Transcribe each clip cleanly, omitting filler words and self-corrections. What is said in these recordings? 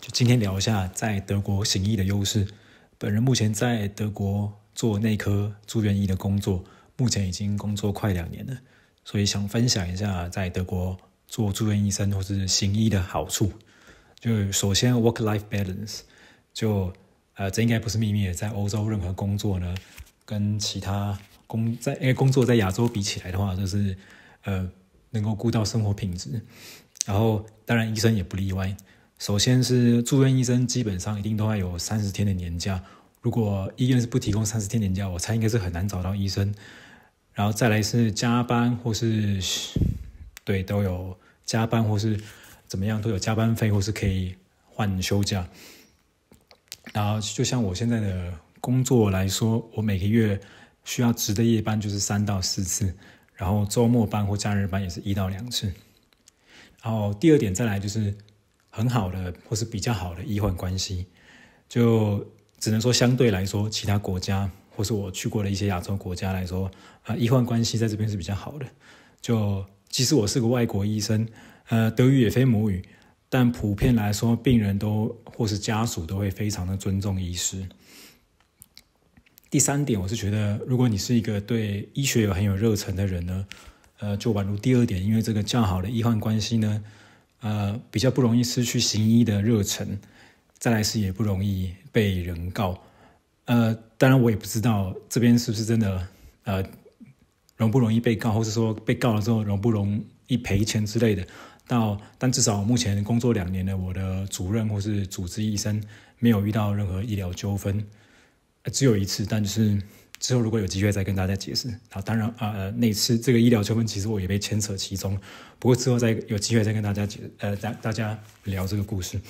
就今天聊一下在德国行医的优势。本人目前在德国做内科住院医的工作，目前已经工作快2年了，所以想分享一下在德国做住院医生或是行医的好处。就首先 work-life balance， 这应该不是秘密的，在欧洲任何工作呢，跟其他工作在亚洲比起来的话，就是能够顾到生活品质。然后当然医生也不例外。首先是住院医生基本上一定都要有30天的年假，如果医院是不提供30天年假，我猜应该是很难找到医生。然后再来是加班或是都有加班或是怎么样都有加班费或是可以换休假。然后就像我现在的工作来说，我每个月需要值的夜班就是3到4次，然后周末班或假日班也是1到2次。然后第二点再来就是很好的或是比较好的医患关系，就只能说相对来说其他国家或是我去过的一些亚洲国家来说，医患关系在这边是比较好的。就即使我是个外国医生，德语也非母语，但普遍来说病人都或是家属都会非常的尊重医师。第三点，我是觉得如果你是一个对医学很有热忱的人呢，就宛如第二点，因为这个较好的医患关系呢，比较不容易失去行医的热忱，再来是也不容易被人告。当然我也不知道这边是不是真的容不容易被告，或是说被告了之后容不容易赔钱之类的。但至少目前工作2年了，我的主任或是主治医生没有遇到任何医疗纠纷，只有一次，但就是之后如果有机会再跟大家解释。当然那次这个医疗纠纷其实我也被牵扯其中，不过之后再有机会再跟大家聊这个故事。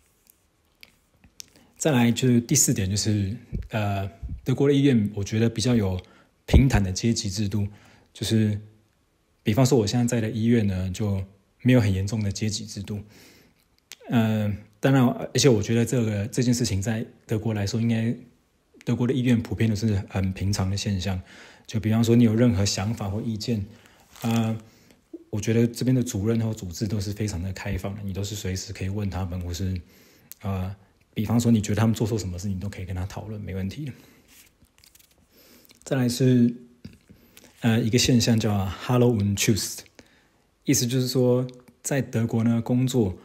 再来就是第4点，就是德国的医院我觉得比较有平坦的阶级制度，就是比方说我现在在的医院呢就没有很严重的阶级制度。当然而且我觉得这件事情在德国来说，应该德国的医院普遍都是很平常的现象。就比方说你有任何想法或意见，我觉得这边的主任或主治都是非常的开放的，你都是随时可以问他们，或是比方说你觉得他们做错什么事，你都可以跟他讨论，没问题的。再来是一个现象叫 Hallo und Tschüss， 意思就是说在德国呢工作，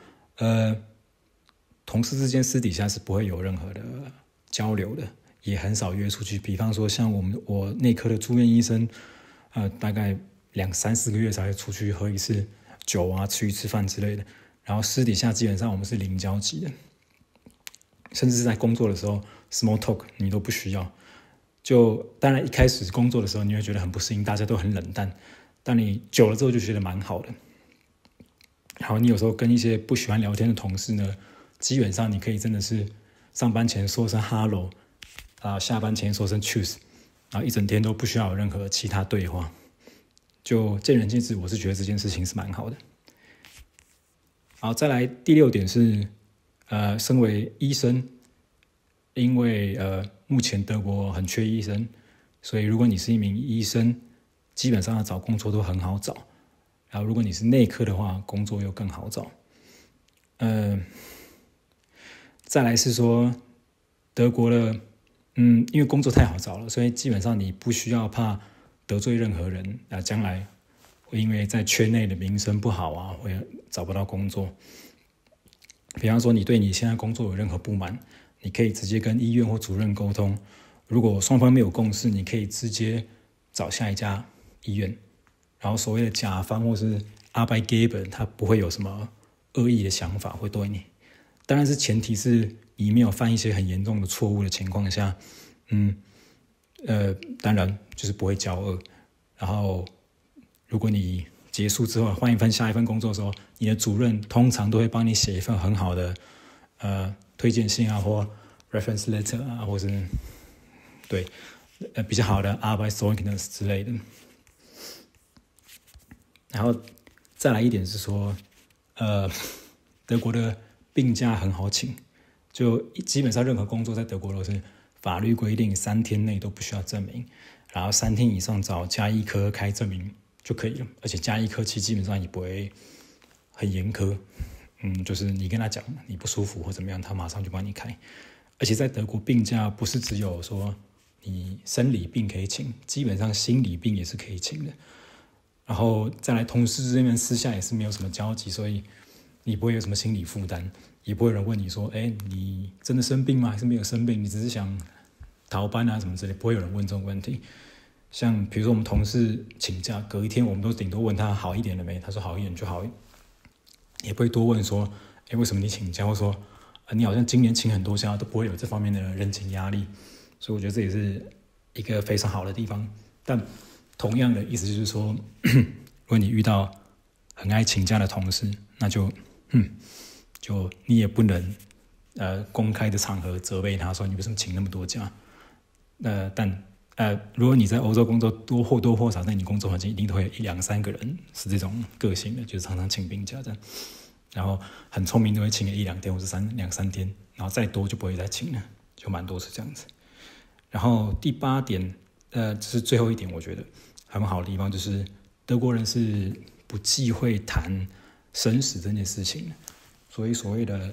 同事之间私底下是不会有任何的交流的，也很少约出去。比方说像我内科的住院医生，大概2-3-4个月才会出去喝一次酒啊，吃一次饭之类的。然后私底下基本上我们是零交集的，甚至是在工作的时候 small talk 你都不需要。就当然一开始工作的时候你会觉得很不适应，大家都很冷淡，但你久了之后就觉得蛮好的。然后你有时候跟一些不喜欢聊天的同事呢，基本上你可以真的是上班前说声 hello，下班前说声 choose， 然后一整天都不需要有任何其他对话。就见仁见智，我是觉得这件事情是蛮好的。好，再来第6点是身为医生，因为目前德国很缺医生，所以如果你是一名医生，基本上要找工作都很好找。然后如果你是内科的话，工作又更好找。再来是说德国的因为工作太好找了，所以基本上你不需要怕得罪任何人，将来会因为在圈内的名声不好啊，会找不到工作。比方说你对你现在工作有任何不满，你可以直接跟医院或主任沟通，如果双方没有共识，你可以直接找下一家医院。然后所谓的甲方或是Arbeitgeber，他不会有什么恶意的想法会对你，当然是前提是你没有犯一些很严重的错误的情况下，当然就是不会交恶。然后如果你结束之后换下一份工作的时候，你的主任通常都会帮你写一份很好的推荐信啊，或 reference letter 啊，或是比较好的 Arbeitszeugnis 之类的。然后再来一点是说，德国的病假很好请，就基本上任何工作在德国都是法律规定3天内都不需要证明，然后3天以上找家医科开证明就可以了，而且家医科其实基本上也不会很严苛。 就是你跟他讲你不舒服或怎么样，他马上就帮你开。而且在德国病假不是只有说你生理病可以请，基本上心理病也是可以请的。然后再来，同事这边私下也是没有什么交集，所以你不会有什么心理负担，也不会有人问你说，你真的生病吗？还是没有生病？你只是想逃班啊什么之类，不会有人问这种问题。像比如说我们同事请假，隔一天我们都顶多问他好一点了没，他说好一点就好，也不会多问说，为什么你请假，或说你好像今年请很多假，都不会有这方面的人情压力。所以我觉得这也是一个非常好的地方。但同样的意思就是说，如果你遇到很爱请假的同事，那就你也不能公开的场合责备他说你为什么请那么多假。但如果你在欧洲工作，或多或少在你工作环境一定都会有1、2、3个人是这种个性的，就是常常请病假这样。然后很聪明都会请个1、2天或是2、3天，然后再多就不会再请了，就蛮多是这样子。然后第8点，这是最后一点，我觉得很好的地方就是德国人是不忌讳谈生死这件事情，所谓的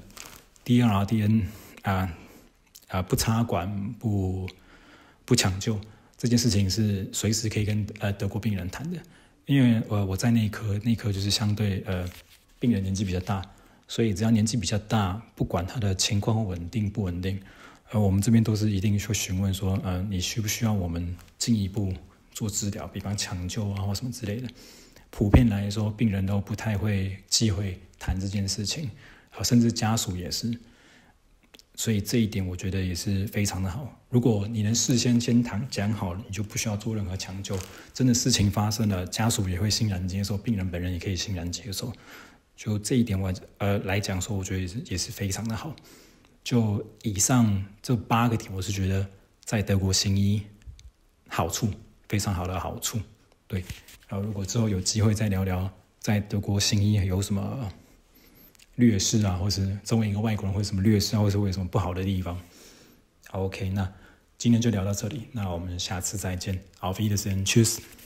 DNRDN 不插管不抢救这件事情是随时可以跟德国病人谈的，因为我在内科就是相对病人年纪比较大，所以只要年纪比较大，不管他的情况稳定不稳定，我们这边都是一定会询问说，你需不需要我们进一步做治疗，比方抢救啊或什么之类的。普遍来说，病人都不太会忌讳谈这件事情，甚至家属也是。所以这一点我觉得也是非常的好。如果你能事先讲好了，你就不需要做任何抢救。真的事情发生了，家属也会欣然接受，病人本人也可以欣然接受。就这一点来讲说，我觉得也是非常的好。就以上这8个点，我是觉得在德国行医好处非常好的好处。对，然后如果之后有机会再聊聊在德国行医有什么劣势啊，或是作为一个外国人会有什么劣势啊，或是会有什么不好的地方。好 OK， 那今天就聊到这里，那我们下次再见。Auf Wiedersehen，Tschüss。